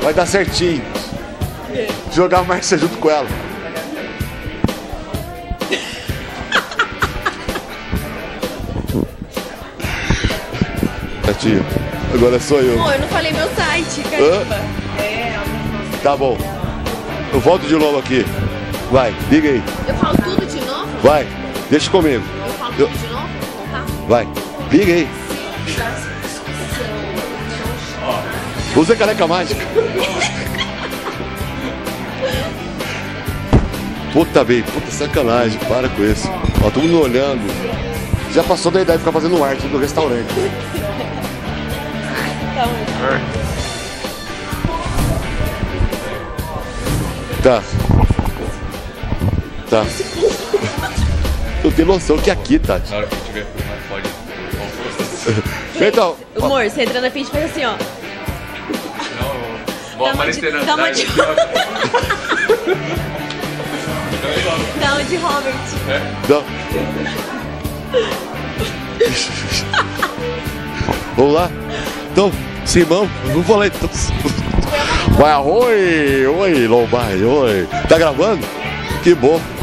Vai dar certinho. Jogar a Márcia junto com ela. Tia, agora sou eu. Amor, eu não falei meu site, caramba. Tá bom. Eu volto de novo aqui. Vai, liga aí. Eu falo tudo de novo? Vai, deixa comigo. Eu falo tudo de novo? Vou voltar? Vai, liga aí. Usa caneca mágica. Puta bem, puta sacanagem, para com isso. Ó, todo mundo olhando. Já passou da idade de ficar fazendo arte do restaurante. Tá. Tá. Eu tenho noção que aqui, Tati. Na hora que tiver mais pode. Então. Amor, você entra na pista e faz assim, ó. Não, vou aparecer na dá uma de- cidade. Dá uma de Robert. Não. Vamos lá? Então, Simão, vamos falar então. Vai, oi, Lombardi, oi. Tá gravando? Que bom.